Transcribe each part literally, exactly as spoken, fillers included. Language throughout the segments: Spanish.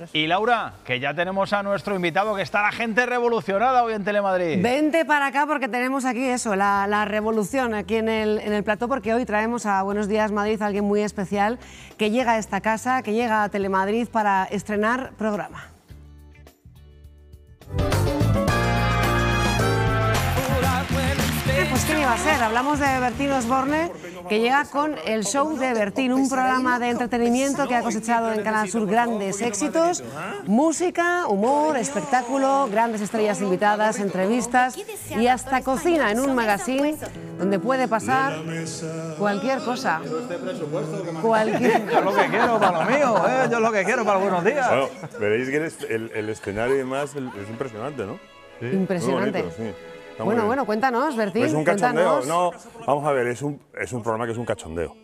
nosotros. Y Laura, que ya tenemos a nuestro invitado, que está la gente revolucionada hoy en Telemadrid. Vente para acá porque tenemos aquí eso, la, la revolución aquí en el, en el plató, porque hoy traemos a Buenos Días Madrid a alguien muy especial que llega a esta casa, que llega a Telemadrid para estrenar programa. Pues ¿qué iba a ser? Hablamos de Bertín Osborne, que llega con el show de Bertín, un programa de entretenimiento que ha cosechado en Canal Sur grandes éxitos, música, humor, espectáculo, grandes estrellas invitadas, entrevistas y hasta cocina en un magazine donde puede pasar cualquier cosa. Cualquier... Yo lo que quiero para lo mío, ¿eh? Yo lo que quiero para Buenos Días. Bueno, veréis que el, el, el escenario y demás es impresionante, ¿no? Sí. Impresionante. Muy bonito, sí. Bueno, bueno, cuéntanos, Bertín. Es un cachondeo, cuéntanos. no, vamos a ver, es un, es un programa que es un cachondeo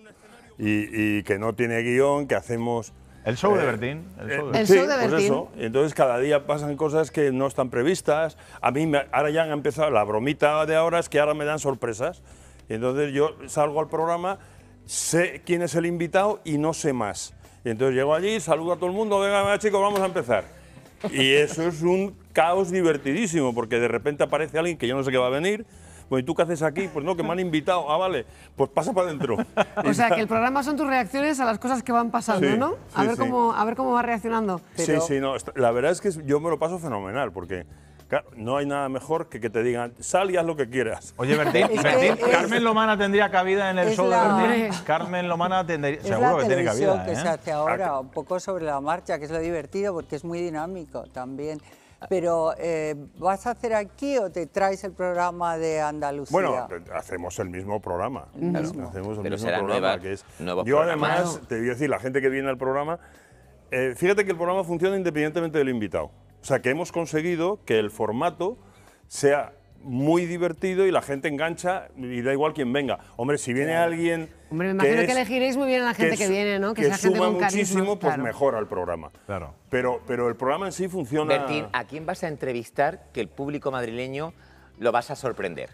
y, y que no tiene guión, que hacemos... El show eh, de Bertín. El show de, el sí, show de Bertín. Pues eso. Y entonces cada día pasan cosas que no están previstas. A mí me, ahora ya han empezado, la bromita de ahora es que ahora me dan sorpresas. Y entonces yo salgo al programa, sé quién es el invitado y no sé más. Y entonces llego allí, saludo a todo el mundo, venga, venga chicos, vamos a empezar. Y eso es un caos divertidísimo, porque de repente aparece alguien que yo no sé qué va a venir. Bueno, ¿y tú qué haces aquí? Pues no, que me han invitado. Ah, vale, pues pasa para adentro. O sea, que el programa son tus reacciones a las cosas que van pasando, Sí, ¿no? A, sí, ver sí. cómo, a ver cómo va reaccionando. Pero... Sí, sí, no, la verdad es que yo me lo paso fenomenal, porque claro, no hay nada mejor que que te digan, sal y haz lo que quieras. Oye, Bertín, Es Bertín que es- Carmen Lomana tendría cabida en el es show la- de Bertín. Hombre. Carmen Lomana tendría, Es seguro la que tiene televisión cabida, que ¿eh? se hace ahora, un poco sobre la marcha, que es lo divertido, porque es muy dinámico también. Pero, eh, ¿vas a hacer aquí o te traes el programa de Andalucía? Bueno, hacemos el mismo programa. Claro. Hacemos el Pero mismo será programa. nueva- que es, nuevos yo programas. además, te voy a decir, la gente que viene al programa, eh, fíjate que el programa funciona independientemente del invitado. O sea, que hemos conseguido que el formato sea muy divertido y la gente engancha y da igual quién venga. Hombre, si viene alguien... Hombre, me imagino que, es- elegiréis muy bien a la gente que, su- viene, ¿no? Que, que sea gente suma con carisma. muchísimo, pues claro. mejora el programa. Claro. Pero, pero el programa en sí funciona... Bertín, ¿a quién vas a entrevistar que el público madrileño lo vas a sorprender?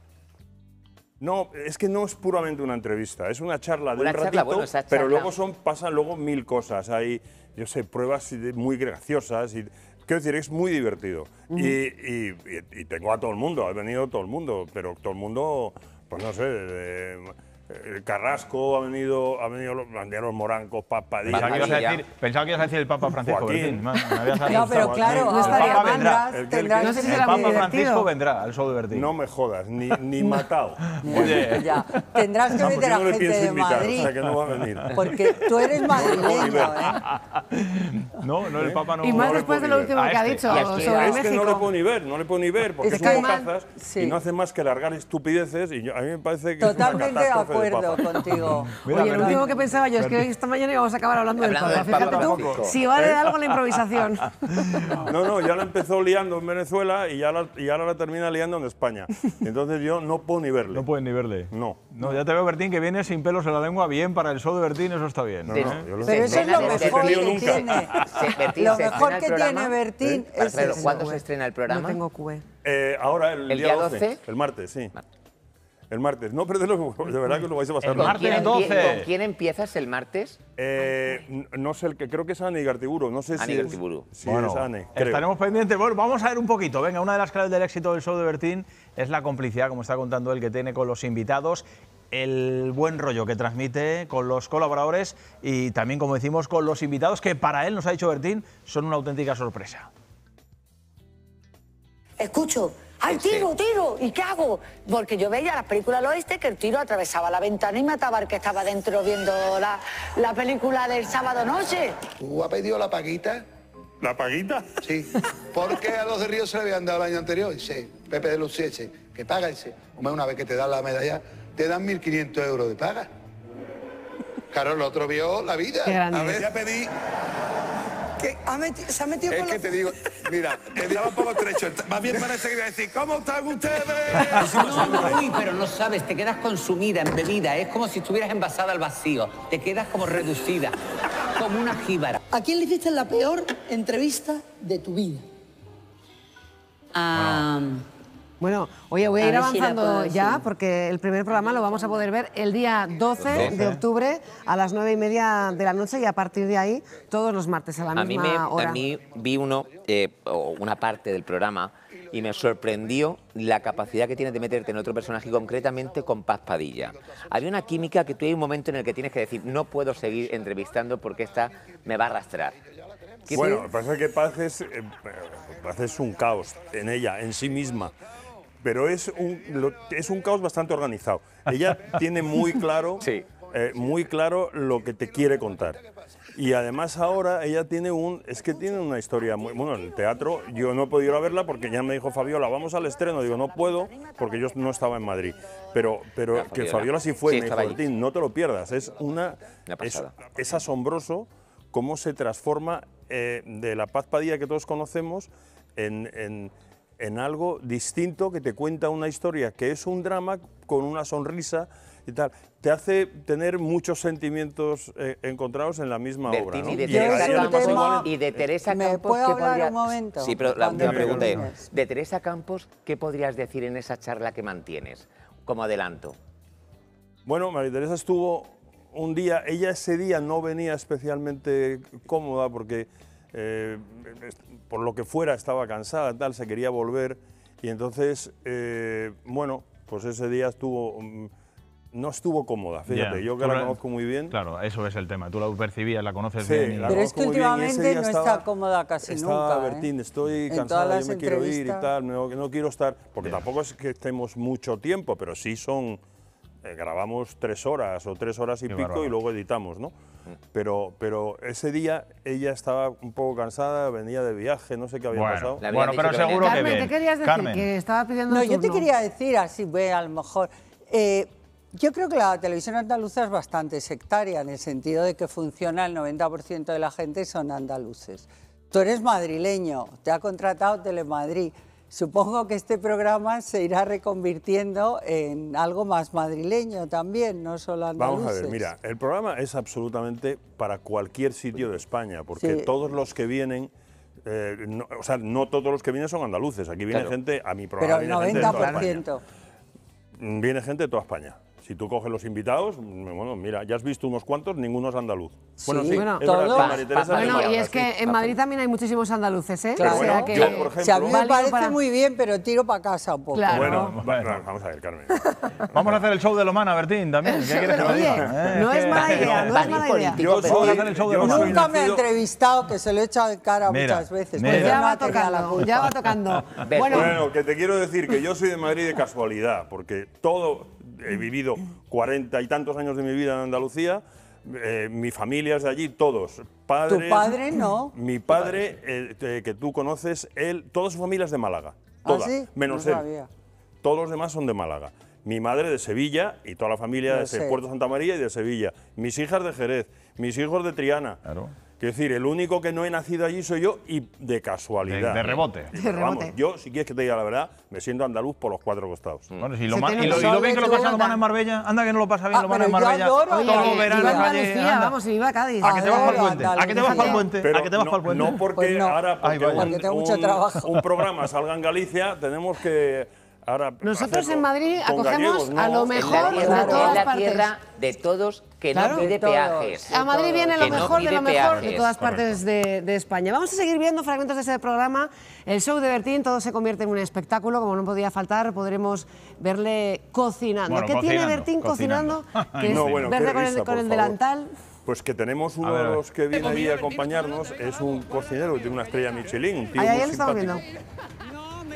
No, es que no es puramente una entrevista, es una charla de Una un charla, ratito, bueno, esa pero charla- luego son, pasan luego mil cosas. Hay, yo sé, pruebas muy graciosas y quiero decir, es muy divertido. y, y- y- y tengo a todo el mundo, ha venido todo el mundo, pero todo el mundo, pues no sé, de- eh, Carrasco ha venido, ha venido los banderos morancos, Papadilla. Pensaba que, ibas a Padilla. decir, pensaba que ibas a decir el Papa Francisco, Joaquín. Bertín. Me, me habías No, asustado. pero claro, No estaría el Papa mal. vendrá. El que- el tendrás que- No sé si El será muy Papa divertido. Francisco vendrá al show de Bertín. No me jodas, ni, ni matado. Oye, Ya, tendrás que Ah, meter porque a no le gente pienso de invitar, Madrid, o sea que no va a venir. porque tú eres madrileño, ¿eh? no, no, el Papa no. Y más no le después de puedo lo ni último ver. que ha A este. dicho Y aquí- sobre Es que México. no le puedo ni ver, no le puedo ni ver, porque Es son que- bocazas sí. y no hace más que largar estupideces y yo- a mí me parece que Totalmente es de una catástrofe acuerdo Papa. contigo. Mira, Oye, lo Bertín. último que pensaba yo es que esta mañana íbamos a acabar hablando del Hablando Papa. del Papa Fíjate tú, Francisco. si vale de algo la improvisación. No, no, ya la empezó liando en Venezuela y, ya la, y ahora la termina liando en España. Entonces yo no puedo ni verle. No puedes ni verle. No. No, ya te veo, Bertín, que viene sin pelos en la lengua. Bien, para el show de Bertín eso está bien. No, ¿eh? no, yo lo Pero eso es lo Se mejor estrena que el- tiene. Se- Bertín, Lo se mejor estrena que el tiene programa. Bertín Para es saberlo, eso. ¿cuándo se estrena el programa? No tengo Q E. Eh, ahora, el, ¿El día día doce, doce? El martes, sí. El martes. No, pero de, lo, de verdad que lo vais a pasar El mal. martes ¿Quién empie- doce. ¿Con quién empiezas el martes? Eh, n- no sé, el que creo que es Ane Igartiburu. No sé Ane si es, Igartiburu. si es Ane, creo. estaremos pendientes. Bueno, vamos a ver un poquito. Venga, una de las claves del éxito del show de Bertín es la complicidad, como está contando él, que tiene con los invitados, el buen rollo que transmite con los colaboradores y también, como decimos, con los invitados, que para él, nos ha dicho Bertín, son una auténtica sorpresa. Escucho, ¡ay, tiro, tiro! ¿Y qué hago? Porque yo veía las películas del oeste que el tiro atravesaba la ventana y mataba al que estaba dentro viendo la, la película del sábado noche. ¿Tú has pedido la paguita? ¿La paguita? Sí. Porque a los de Río se le habían dado el año anterior. Dice, Pepe de Lucía, dice, que paga. Dice, hombre, una vez que te dan la medalla, te dan mil quinientos euros de paga. Claro, el otro vio la vida. Qué grande. A ver, ya pedí... ¿Qué? ¿Ha meti- ¿Se ha metido Es con que los- te digo, mira, estaba un poco estrecho. Más bien parece que iba a decir, ¿cómo están ustedes? No, no, uy, pero no sabes, te quedas consumida en bebida, es como si estuvieras envasada al vacío, te quedas como reducida, como una jíbara. ¿A quién le hiciste la peor entrevista de tu vida? Ah, Bueno, oye, voy a, A ir ver si la avanzando puedo ya, decir. porque el primer programa lo vamos a poder ver el día doce de octubre a las nueve y media de la noche y a partir de ahí todos los martes a la A mí, misma me, hora. a mí vi uno, eh, o una parte del programa y me sorprendió la capacidad que tienes de meterte en otro personaje, concretamente con Paz Padilla. Había una química que tú hay un momento en el que tienes que decir, no puedo seguir entrevistando porque esta me va a arrastrar. ¿Qué Bueno, te- lo que pasa es que Paz es, eh, Paz es un caos en ella, en sí misma. Pero es un, lo- es un caos bastante organizado. Ella tiene muy claro, Sí. eh, muy claro lo que te quiere contar. Y además ahora ella tiene un, es que tiene una historia muy, bueno, en el teatro yo no he podido ir a verla porque ya me dijo Fabiola, vamos al estreno, digo, no puedo porque yo no estaba en Madrid. Pero, pero La que Fabiola. Fabiola sí fue, Sí, y me dijo, estaba allí. Bertín, no te lo pierdas, es una, Una es, pasada. es asombroso cómo se transforma eh, de la Paz Padilla que todos conocemos en, en, en algo distinto que te cuenta una historia que es un drama con una sonrisa y tal. Te hace tener muchos sentimientos eh, encontrados en la misma obra. Bertín ¿no? y de Y a Teresa ella le Campos, pasó igual. y de Teresa ¿Me Campos, puedo ¿qué hablar podría- un momento? Sí, pero la Cuando última pregunta es, termines. de Teresa Campos, ¿qué podrías decir en esa charla que mantienes como adelanto? Bueno, María Teresa estuvo un día, ella ese día no venía especialmente cómoda porque eh, por lo que fuera estaba cansada, tal, se quería volver y entonces, eh, bueno, pues ese día estuvo, mm, no estuvo cómoda, fíjate, Ya, yo que tú la la- conozco muy bien. Claro, eso es el tema. Tú la percibías, la conoces Sí, bien. y- la Pero es que conozco muy bien, y ese últimamente día no estaba- está cómoda casi Estaba nunca. ¿eh? Bertín, estoy En todas cansada, las yo me quiero ir y entrevistas. tal, no, no quiero estar, porque Ya. tampoco es que estemos mucho tiempo, pero sí son, eh, grabamos tres horas o tres horas y Qué pico bárbaro. y luego editamos, ¿no? Pero, pero ese día ella estaba un poco cansada, venía de viaje, no sé qué había Bueno, pasado. Le habían bueno, dicho pero que venía. seguro que Carmen, bien. ¿qué querías decir? Carmen. Que estaba pidiendo No, el yo te turno. quería decir, así, ve, a lo mejor. eh, yo creo que la televisión andaluza es bastante sectaria, en el sentido de que funciona el noventa por ciento de la gente son andaluces. Tú eres madrileño, te ha contratado Telemadrid. Supongo que este programa se irá reconvirtiendo en algo más madrileño también, no solo andaluces. Vamos a ver, mira, el programa es absolutamente para cualquier sitio de España, porque Sí. todos los que vienen, eh, no- o sea, no todos los que vienen son andaluces, aquí viene Claro. gente, a mi Pero programa el viene gente de toda noventa por España. ciento. Mm, Viene gente de toda España. Si tú coges los invitados, mm, bueno, mira, ya has visto unos cuantos, ninguno es andaluz. Bueno, Sí, sí, bueno, es verdad, todos. que María Teresa Pa- es de Bueno, y Málaga, es sí. que en Madrid también hay muchísimos andaluces, ¿eh? Claro. O sea que... yo, por ejemplo- Si a mí me válido parece para- muy bien, pero tiro para casa un poco. Claro. Bueno, va- va- vamos a ver, Carmen. Vamos a hacer el show de Lomana, Bertín, también. ¿Qué quieres que te Oye, diga? no Eh, es mala que- idea, no es Pan y mala idea. político, Yo pero- Vamos a hacer el show de yo Lomana. soy Nunca me ha nacido- entrevistado, que se lo he echado en cara Mira, muchas veces. mira. pues yo Ya no va tenía la tocando, culpa. ya va tocando. Ves, Bueno, Bueno, que te quiero decir que yo soy de Madrid de casualidad, porque todo, he vivido cuarenta y tantos años de mi vida en Andalucía, eh, mi familia es de allí, todos. Padres, ¿Tu padre no? Mi padre, eh, eh, que tú conoces, él, toda su familia es de Málaga, toda, ¿Ah, sí? menos No él. sabía. Todos los demás son de Málaga. Mi madre de Sevilla y toda la familia Lo de sé. Puerto Santa María y de Sevilla. Mis hijas de Jerez, mis hijos de Triana. Claro. Quiero decir, el único que no he nacido allí soy yo y de casualidad. De- de rebote. Y, De pero vamos, rebote. yo, si quieres que te diga la verdad, me siento andaluz por los cuatro costados. Bueno, si Se lo ma- tiene y, lo, que y lo bien que lo saber pasa tu Lomana onda. en Marbella, anda que no lo pasa bien Ah, Lomana en pero yo Marbella. adoro oye, Todos los viva veranos allí, Andalucía, anda. vamos, y viva Cádiz. ¿A que te vas para el Adoro puente? ¿A que te vas Andalucía. para el puente? Pero ¿A que te vas no, para el puente? no porque Pues no. ahora porque, Ay, vaya. un, Porque tengo mucho un- trabajo. un programa salga en Galicia, tenemos que ahora Nosotros hacerlo en Madrid con acogemos gallegos, a no. lo Es mejor la de tierra, todas es la partes. tierra de todos que Claro. no pide De todos. peajes. A Madrid viene lo Que no mejor de pide lo mejor de peajes. todas partes de, de España. Vamos a seguir viendo fragmentos de ese programa. El show de Bertín, todo se convierte en un espectáculo, como no podía faltar, podremos verle cocinando. Bueno, ¿Qué tiene cocinando, Bertín cocinando? cocinando. Que es No, bueno, verde qué con el, risa, con por el favor. delantal. Pues que tenemos A uno ver, a de ver. los que viene ahí a acompañarnos, es un cocinero que tiene una estrella Michelin, un tío Ahí, ahí muy lo estamos simpático. viendo.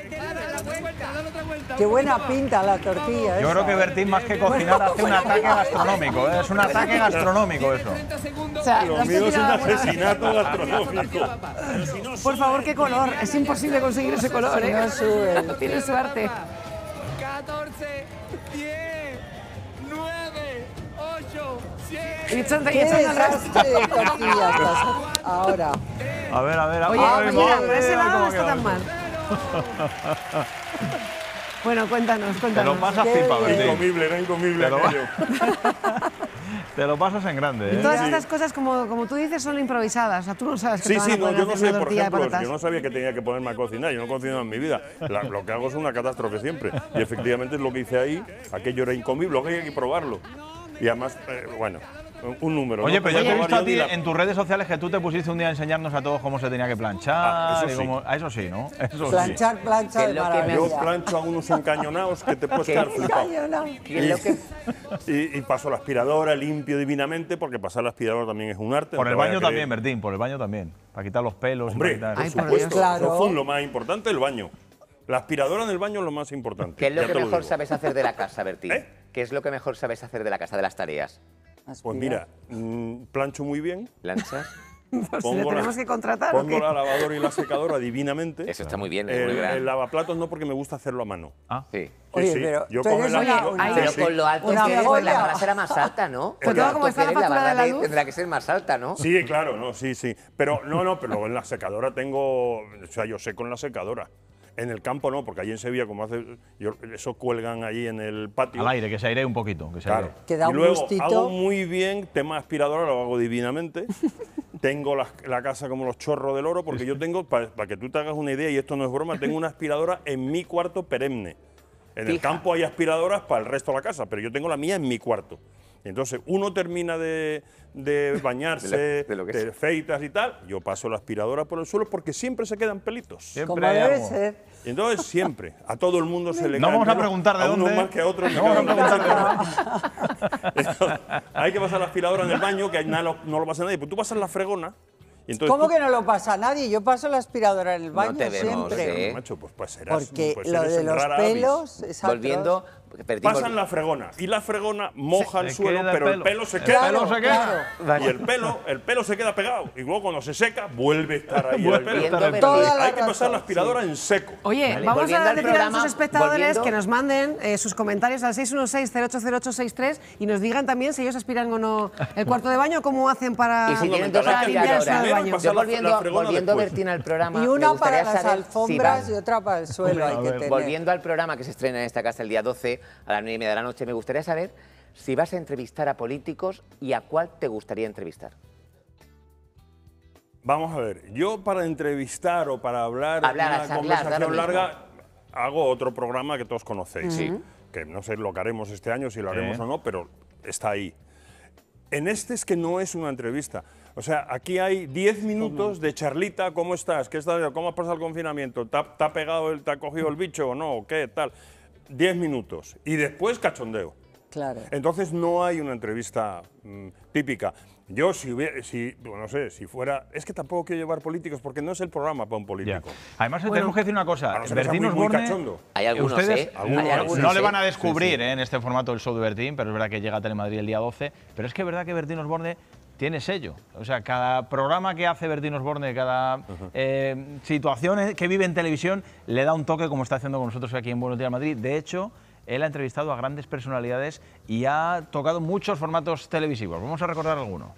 Qué buena pinta la tortilla. Yo esa. creo que Bertín, más que cocinar, hace un ataque gastronómico. ¿eh? Es un ataque gastronómico eso. O sea, Lo ¿lo has mío es un cocinado alguna vez? asesinato gastronómico. Por favor, qué color. Es imposible conseguir ese color, ¿eh? No sube. No tiene suerte. catorce, diez, nueve, ocho, siete. Y echando- y Qué echando al resto. desastre de tortilla estás ahora. A ver, a ver. Oye, ay, mira, madre por ese mía, lado no cómo está queda tan eso. mal. Bueno, cuéntanos, Te cuéntanos. lo pasas Qué pipa, bien. Bertín. Incomible, era incomible Te lo, aquello. te lo pasas en grande, Y ¿eh? todas estas cosas, como, como tú dices, son improvisadas. O sea, tú no sabes que Sí, te van sí, a no, poner yo a no hacer sé, una por tortilla de ejemplo, patatas. yo no sabía que tenía que ponerme a cocinar, yo no cocino en mi vida. La- lo que hago es una catástrofe siempre. Y efectivamente es lo que hice ahí, aquello era incomible, lo que hay que probarlo. Y además, eh, bueno, un número. Oye, ¿no? pero yo te he Como visto a ti Mario Vila- en tus redes sociales que tú te pusiste un día a enseñarnos a todos cómo se tenía que planchar. Ah, eso y sí. cómo- ah, eso sí, ¿no? Eso Planchar, plancha Que de lo que me- maravilla. Yo plancho a unos encañonados que te puedes quedar flipado. Cañonado. ¿Qué es lo que- Y, y paso la aspiradora, limpio divinamente, porque pasar la aspiradora también es un arte. sí. Por no el te vayas baño a creer. también, Bertín, por el baño también. Para quitar los pelos. y Hombre, para quitar- por Ay, por supuesto. Dios. Claro. Eso fue lo más importante, el baño. La aspiradora en el baño es lo más importante. ¿Qué es lo ya que te mejor digo. sabes hacer de la casa, Bertín? ¿Eh? ¿Qué es lo que mejor sabes hacer de la casa, de las tareas? Pues mira, mm, plancho muy bien. ¿Planchas? Pues le tenemos que contratar, ¿o pongo qué? la lavadora y la secadora divinamente. Eso está muy bien, es El, muy grande. el lavaplatos no, porque me gusta hacerlo a mano. Ah. Sí. Sí, Oye, sí. pero Yo tú con eres el una- ajo- una- Pero sí. con lo alto Una que eres, pues la joya. barra será más alta, ¿no? Pero Con lo todo como alto está que la eres, factura de barra la te- luz. tendrá que ser más alta, ¿no? Sí, claro, no, sí, sí. Pero no, no, pero en la secadora tengo, o sea, yo seco en la secadora. En el campo no, porque allí en Sevilla, como hace, yo- eso cuelgan allí en el patio. Al aire, que se airee un poquito. Que se Claro. airee. Que da y un luego gustito. hago muy bien tema aspiradora, lo hago divinamente. Tengo la, la casa como los chorros del oro, porque yo tengo, para que tú te hagas una idea, y esto no es broma, tengo una aspiradora en mi cuarto perenne. En el Fija. campo hay aspiradoras para el resto de la casa, pero yo tengo la mía en mi cuarto. Entonces, uno termina de, de bañarse, De lo- de lo que te sea. afeitas y tal, yo paso la aspiradora por el suelo porque siempre se quedan pelitos. Siempre Como hay debe algo. ser. Y entonces siempre, a todo el mundo se le No caen vamos a pelos, preguntar de a unos dónde. más que a otros. No me vamos a cago en preguntar la de Entonces, hay que pasar la aspiradora en el baño, que nada lo- no lo pasa nadie. Pues tú pasas la fregona y entonces ¿Cómo tú- que no lo pasa nadie? Yo paso la aspiradora en el baño te vemos, siempre. ¿eh? Macho, pues, pues serás, Porque pues lo eres de los rara avis. pelos es atroz. Volviendo, Bertín, Pasan volvi- la fregona y la fregona moja Se el suelo, queda el pero el pelo. pelo se El queda. pelo se queda. Y el pelo, el pelo se queda pegado. Y luego cuando se seca, vuelve a estar ahí el Vuelve a pelo. estar el pelo. Toda la Hay que pasar razón, la aspiradora en seco. Oye, Vale, vamos volviendo a al decir a programa, nuestros espectadores volviendo- que nos manden eh, sus comentarios al seis uno seis, cero ocho cero ocho seis tres y nos digan también si ellos aspiran o no el cuarto de baño, cómo hacen para, Y si tienen dos para limpiar el suelo del aspiradoras. baño. Pasar Yo la- volviendo, la fregona volviendo después. Bertín al programa, Y me una gustaría para las saber si alfombras van- y otra para el suelo hay que tener. Volviendo al programa que se estrena en esta casa el día doce a las nueve y media de la noche, me gustaría saber si vas a entrevistar a políticos y a cuál te gustaría entrevistar. Vamos a ver, yo para entrevistar o para hablar, Hablar, una a charlar, conversación da lo mismo. larga, hago otro programa que todos conocéis, que no sé lo que haremos este año, si lo haremos Sí. o no, pero está ahí. En este es que no es una entrevista. O sea, aquí hay diez minutos de charlita, ¿cómo estás? ¿Qué estás? ¿Cómo has pasado el confinamiento? ¿Te ha, te ha pegado, el, te ha cogido el bicho o no? ¿O qué tal? Diez minutos. Y después cachondeo. Claro. Entonces no hay una entrevista mm, típica. Yo si hubiera, si, bueno, no sé, si fuera, es que tampoco quiero llevar políticos porque no es el programa para un Ya. político. Además, tenemos que decir una A cosa. no ser que sea Bertín muy, muy Osborne, cachondo. Hay algunos, ustedes ¿eh? Algunos, Hay algunos, no le ¿eh? van a descubrir ¿eh? en este formato del show de Bertín, pero es verdad que llega a Telemadrid el día doce. Pero es que es verdad que Bertín Osborne tiene sello. O sea, cada programa que hace Bertín Osborne, cada eh, situación que vive en televisión, le da un toque como está haciendo con nosotros aquí en Buenos Días Madrid. De hecho, él ha entrevistado a grandes personalidades y ha tocado muchos formatos televisivos. Vamos a recordar alguno.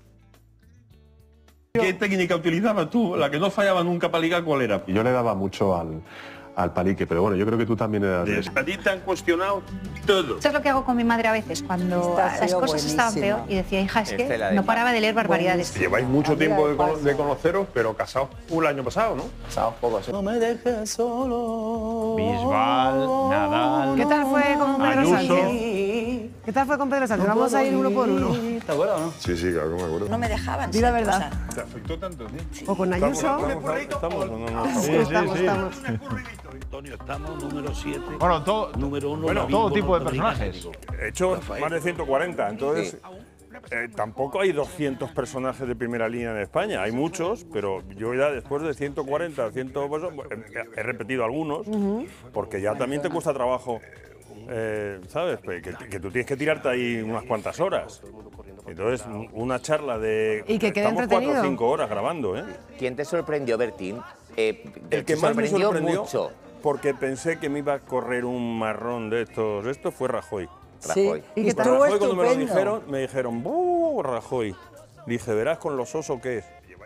¿Qué técnica utilizabas tú? La que no fallaba nunca para ligar, ¿cuál era? Yo le daba mucho al, al palique, pero bueno, yo creo que tú también eras de eso. A ti te han cuestionado todo. Eso es lo que hago con mi madre a veces, cuando Esta ha las sido cosas estaban buenísima. peor y decía, hija, es Esta es la que de no Mar. paraba de leer barbaridades. Lleváis mucho Amiga tiempo de de, cono- paso. de conoceros, pero casados un año pasado, ¿no? Casados poco, sí. No me dejes solo. Bisbal, Nadal, ¿Qué tal fue con Pedro Ayuso. Sánchez? ¿Qué tal fue con Pedro Sánchez? Vamos a ir uno por uno. ¿Te acuerdas o no? Sí, sí, claro que me acuerdo. No me dejaban. Di la ser verdad. cosa. ¿Te afectó tanto, sí? O con ¿Estamos, Ayuso. estamos, estamos o no, no? Sí, estamos, estamos. Antonio, estamos número siete. Bueno, todo, Número uno, bueno, la todo Bimbo tipo de norteamericana, personajes. digo. He hecho más de ciento cuarenta, entonces eh, tampoco hay doscientos personajes de primera línea en España. Hay muchos, pero yo ya después de ciento cuarenta, cien, pues, he, he repetido algunos, porque ya también te cuesta trabajo, eh, ¿sabes? Que, que tú tienes que tirarte ahí unas cuantas horas. Entonces, una charla de... Y que quede estamos cuatro o entretenido. cinco horas grabando, ¿eh? ¿Quién te sorprendió, Bertín? Eh, El que te más me sorprendió, mucho. porque pensé que me iba a correr un marrón de estos, esto fue Rajoy. Sí, Rajoy. y qué tal? estuvo Rajoy cuando me lo estupendo. dijeron, me dijeron, ¡buh, Rajoy! Dije, verás con lo soso que es.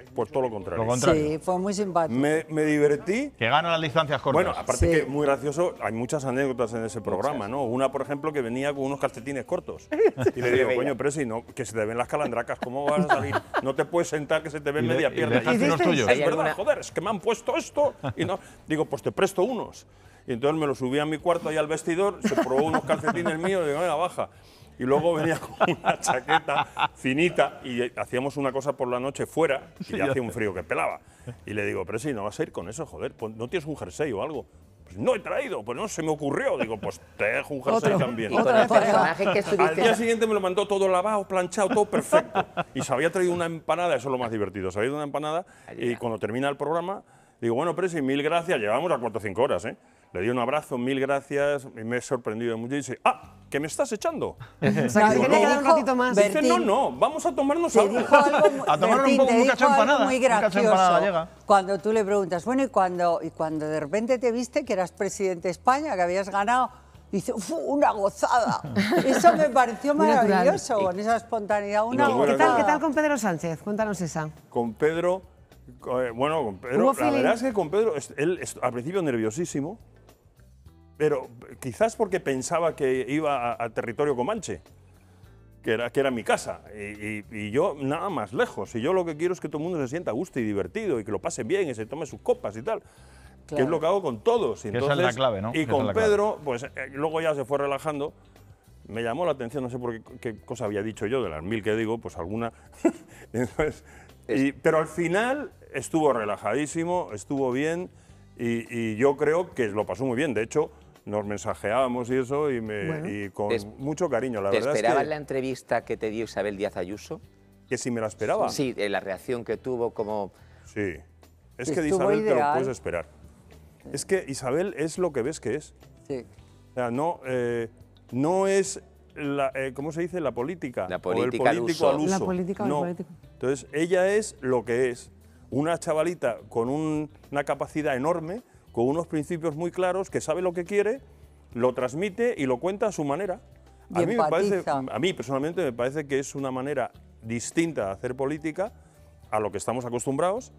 pues todo lo contrario. Lo contrario. Sí, fue muy simpático. Me, me divertí. Que gana las distancias cortas. Bueno, aparte Sí. que muy gracioso, hay muchas anécdotas en ese programa, ¿no? Una, por ejemplo, que venía con unos calcetines cortos. Y le digo, coño, pero si no, que se te ven las calandracas, ¿cómo vas a salir? No te puedes sentar que se te ven Y le- media y pierna. dejaste unos tuyos. Es ¿Hay verdad, alguna- joder, es que me han puesto esto. Y no, digo, pues te presto unos. Y entonces me los subí a mi cuarto ahí al vestidor, se probó unos calcetines míos y digo, venga, baja. Y luego venía con una chaqueta finita y hacíamos una cosa por la noche fuera y ya hacía un frío que pelaba. Y le digo, pero si no vas a ir con eso, joder, pues no tienes un jersey o algo. Pues no he traído, pues no, se me ocurrió. Digo, pues te dejo un jersey Otro. también. Y con el personaje que Al estuviste... día siguiente me lo mandó todo lavado, planchado, todo perfecto. Y se había traído una empanada, eso es lo más divertido, se había traído una empanada y cuando termina el programa, digo, bueno, Presi, mil gracias, llevamos a cuatro o cinco horas, ¿eh? Le di un abrazo, mil gracias, y me he sorprendido mucho y dice, ah, ¿que me estás echando? O sea, que se Digo, quería no. quedar un ratito más. Bertín. Dice, no, no, vamos a tomarnos Te algo. dijo algo, muy- A tomar un Bertín, poco- te un dijo cacho de algo empanada, muy un cacho de gracioso empanada gallega. cuando tú le preguntas, bueno, y cuando, y cuando de repente te viste que eras presidente de España, que habías ganado, dice, ¡fu, una gozada! Eso me pareció Muy natural. maravilloso, con esa espontaneidad, una No, gozada. ¿Qué tal, ¿Qué tal con Pedro Sánchez? Cuéntanos esa. Con Pedro, eh, bueno, con Pedro, ¿Hubo la feeling? verdad es que con Pedro, es- él es- al principio nerviosísimo, pero quizás porque pensaba que iba a, a territorio comanche, que era, que era mi casa, y, y- y yo nada más lejos, y yo lo que quiero es que todo el mundo se sienta a gusto y divertido, y que lo pase bien, y se tome sus copas y tal, que Claro. es lo que hago con todos. Y Que esa es la clave, ¿no? Y Esa con es la clave. Pedro, pues eh, luego ya se fue relajando. Me llamó la atención, no sé por qué, qué cosa había dicho yo, de las mil que digo, pues alguna. Entonces, y- pero al final estuvo relajadísimo, estuvo bien y, y yo creo que lo pasó muy bien. De hecho, nos mensajeábamos y eso y, me, Bueno. y con Te- mucho cariño. La ¿Te verdad es esperabas que, la entrevista que te dio Isabel Díaz Ayuso? que si me la esperaba. Sí, eh, la reacción que tuvo como... Sí. Es que de Estuvo Isabel te lo ideal. puedes esperar. Es que Isabel es lo que ves que es. Sí. O sea, no, eh, no es, la, eh, ¿cómo se dice? La política. La o política al el político uso. al uso. La política o el No. político. Entonces, ella es lo que es. Una chavalita con un- una capacidad enorme, con unos principios muy claros, que sabe lo que quiere, lo transmite y lo cuenta a su manera. A Y mí, me parece, empatiza. a mí personalmente me parece que es una manera distinta de hacer política a lo que estamos acostumbrados,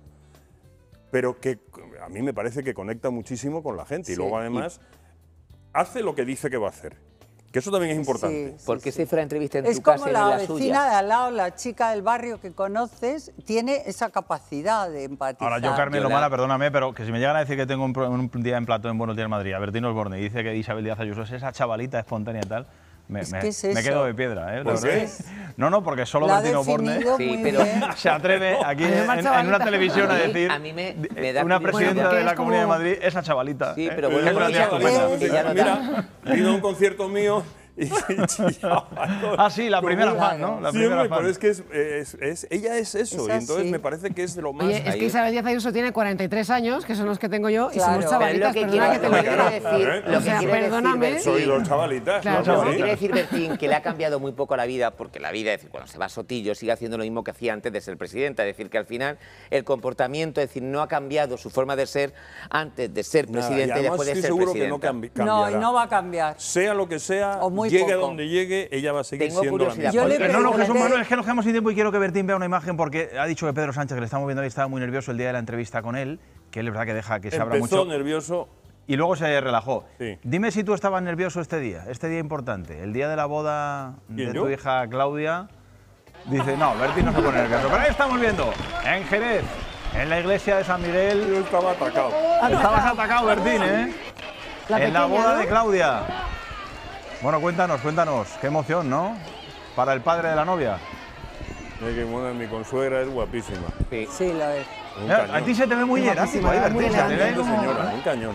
pero que a mí me parece que conecta muchísimo con la gente. Y Sí. luego además hace lo que dice que va a hacer. Que eso también es importante. Sí, ¿Por qué se hizo la entrevista en Es tu como casa y no en la la vecina suya? de al lado, la chica del barrio que conoces, tiene esa capacidad de empatizar. Ahora yo, Carmen Yo la- Lomana, perdóname, pero que si me llegan a decir que tengo un, pro- un día en plató en Buenos Días Madrid, a Bertín Osborne, y dice que Isabel Díaz Ayuso es esa chavalita espontánea y tal, me, Es me- que es me eso. quedo de piedra, ¿eh? La ¿Por verdad. qué? No, no, porque solo La ha Bertín Osborne definido Sí, muy pero- bien. se atreve aquí A mí me en, parece en una chavalita. televisión a A mí- decir a mí me- me da una curiosidad. presidenta Bueno, de la porque Comunidad de es Madrid, esa chavalita. Sí, ¿eh? pero Es bueno, que la tía mucha estupenda. gente- ya no Mira, vino a un concierto mío y, y chillaba. Ah, sí, la Como primera un- fan, ¿no? La Sí, primera hombre, fan. pero es que es, es- es- ella es eso, Es y entonces así. me parece que es de lo más... Oye, es que ahí- Isabel Díaz Ayuso tiene cuarenta y tres años, que son los que tengo yo, y Claro. somos Pero es chavalitas, lo que perdona quiero- que te lo lo que diga. quiero decir- ¿eh? lo O que sea, quiero decir, perdóname. Bertín, Soy dos chavalitas, Claro, ¿no? claro. Lo que Sí. quiere decir Bertín, que le ha cambiado muy poco la vida, porque la vida, es decir, cuando se va a Sotillo, sigue haciendo lo mismo que hacía antes de ser presidenta. Es decir, que al final el comportamiento, es decir, no ha cambiado su forma de ser antes de ser Nada, presidente y, además después de estoy ser seguro presidenta. que no cambi- No, y cambiará. no va a cambiar. Sea lo que sea, O muy llegue a poco. donde llegue, ella va a seguir Tengo siendo la curiosidad, misma. Yo le porque- No, no, Jesús pregunté- Manuel, es que nos quedamos sin tiempo y quiero que Bertín vea una imagen porque ha dicho que Pedro Sánchez, que le estamos viendo ahí, estaba muy nervioso el día de la entrevista con él, que él es verdad que deja que se abra Empezó mucho. nervioso. Y luego se relajó. Sí. Dime si tú estabas nervioso este día, este día importante, el día de la boda de ¿Quién, tu yo? hija Claudia. Dice, no, Bertín no se pone nervioso. Pero ahí estamos viendo, en Jerez, en la iglesia de San Miguel. Yo estaba atacado. Estabas atacado, Bertín, ¿eh? La en la pequeña, boda ¿no? de Claudia. Bueno, cuéntanos, cuéntanos. Qué emoción, ¿no? Para el padre de la novia. Es que bueno, mi consuegra es guapísima. Sí. Sí, lo es. Un Mira, cañón. a ti se te ve muy elástico ahí, muy Bertín. Se te ve elegante, como- Señora, un cañón.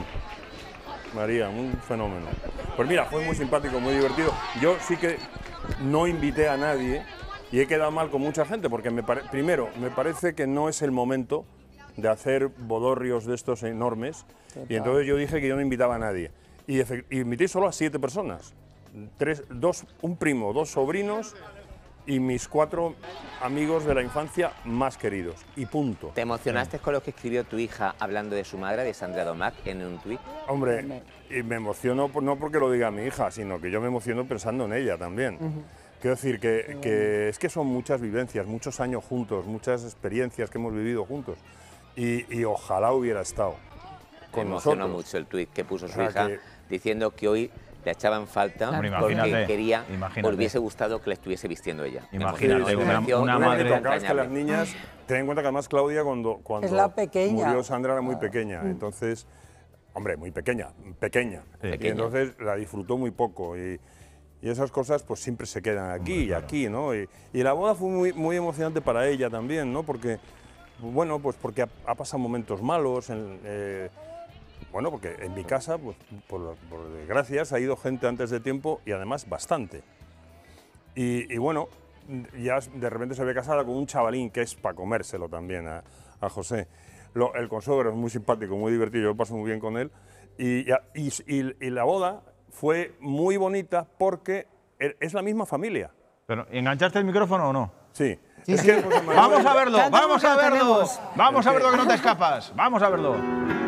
María, un fenómeno. Pues mira, fue muy simpático, muy divertido. Yo sí que no invité a nadie y he quedado mal con mucha gente porque me pare- primero me parece que no es el momento de hacer bodorrios de estos enormes y entonces yo dije que yo no invitaba a nadie y efe- y invité solo a siete personas, tres, dos, un primo, dos sobrinos y mis cuatro amigos de la infancia más queridos y punto. ¿Te emocionaste con lo que escribió tu hija hablando de su madre, de Sandra Domac, en un tuit? Hombre, y me emociono por- no porque lo diga mi hija, sino que yo me emociono pensando en ella también. Quiero decir que, que es que son muchas vivencias, muchos años juntos, muchas experiencias que hemos vivido juntos. Y, y ojalá hubiera estado con Me emociona nosotros. mucho el tuit que puso su O sea, hija que- diciendo que hoy le echaban falta Hombre, porque imagínate, quería, imagínate. le hubiese gustado que le estuviese vistiendo ella. Me Imagínate, emocionó, una- me pareció una un madre- momento Claro, es que las entrañable. niñas, ten en cuenta que además Claudia cuando, cuando Es la pequeña. murió Sandra era muy pequeña, entonces, hombre, muy pequeña, pequeña. Sí. Y Pequeña. entonces la disfrutó muy poco y, y esas cosas pues siempre se quedan aquí y aquí, ¿no? Y, y la boda fue muy, muy emocionante para ella también, ¿no? Porque, bueno, pues porque ha, ha pasado momentos malos, en, eh, bueno, porque en mi casa, pues por, por desgracia, ha ido gente antes de tiempo y además bastante. Y, y bueno, ya de repente se ve casada con un chavalín que es para comérselo también a, a José. Lo- el consuegro es muy simpático, muy divertido, yo paso muy bien con él. Y, ya- y, y- y la boda fue muy bonita porque e- es la misma familia. Pero, ¿enganchaste el micrófono o no? Sí. Sí, es sí. que José Manuel- Vamos a verlo, Tanto vamos que a lo verlo. tenemos. Vamos a verlo que no te escapas. Vamos a verlo.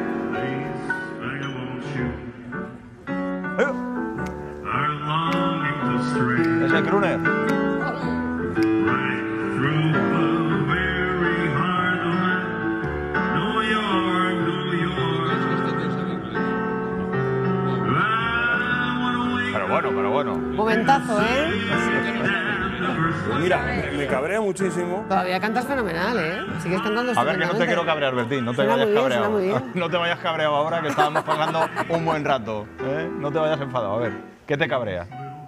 Eh, Es el crooner. Pero bueno, pero bueno. Momentazo, ¿eh? Pues mira, me, me cabrea muchísimo. Todavía cantas fenomenal, ¿eh? Sigues cantando A ver, que no te estupendamente. quiero cabrear, Bertín. No te Suena vayas muy bien, cabreado. suena muy bien. No te vayas cabreado ahora, que estábamos pasando un buen rato. ¿eh? No te vayas enfadado. A ver, ¿qué te cabrea?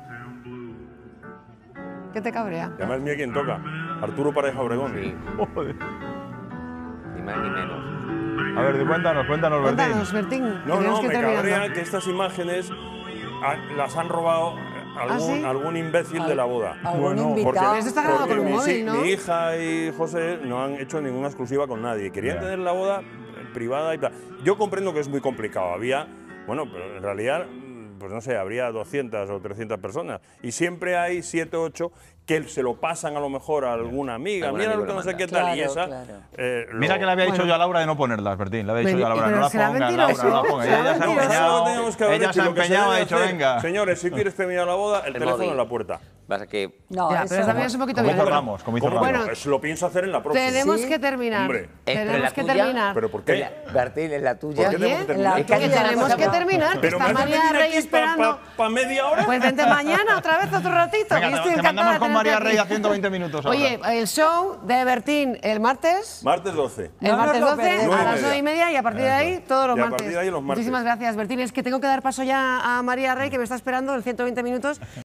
¿Qué te cabrea? Y además, mira quién toca. Arturo Pareja Obregón. Sí, Joder. ni más ni menos. A ver, cuéntanos, cuéntanos, Bertín. Cuéntanos, Bertín. que No, tenemos no, que me ir terminando. cabrea que estas imágenes a- las han robado algún, ¿Ah, sí? algún imbécil de la boda. Algún Bueno, Porque, invitado. Esto está grabado porque con un mi, móvil, si- ¿no? mi hija y José no han hecho ninguna exclusiva con nadie. Querían Ya. tener la boda privada y tal. Yo comprendo que es muy complicado. Había, bueno, pero en realidad, pues no sé, habría doscientas o trescientas personas. Y siempre hay siete o ocho que se lo pasan a lo mejor a alguna amiga. Algún Mira amigo lo que lo no sé manda. qué tal. y Claro, esa. claro. eh, Mira lo- que le había dicho Bueno. yo a Laura de no ponerlas, Bertín. Le había dicho Pero- yo a Laura, pero no las será pongas, mentiroso, Laura, no las pongas. será Ella se ha mentiroso. Eso lo empeñado, teníamos que haber ella hecho. se ha Lo que empeñado, ha debe dicho, hacer, venga. Señores, si quieres terminar la boda, el, El teléfono móvil. en la puerta. Pasa que No, Ya, eso pero también es un poquito Como hizo violento. Ramos, como hizo ¿Cómo Ramos. que no? Bueno, Eso lo pienso hacer en la próxima. Tenemos ¿Sí? que terminar. Hombre. entre Tenemos la que tuya, terminar. ¿Pero por en qué? la- Bertín, en la tuya. ¿Por qué tengo que Oye, terminar? la Es que Que tuya, tenemos no que se- terminar, que Pero está me hace María venir Rey aquí esperando. para media hora. Pues vente mañana otra vez otro ratito. Venga, que te, estoy te encantada mandamos de con tenerte María aquí. Rey a ciento veinte minutos ahora. Oye, el show de Bertín el martes. Martes doce. El No nos martes lo doce perdemos. a las Nueve y nueve y media y a partir de ahí todos los Y a martes. partir de ahí los martes. Muchísimas gracias, Bertín. Es que tengo que dar paso ya a María Rey, que me está esperando en ciento veinte minutos.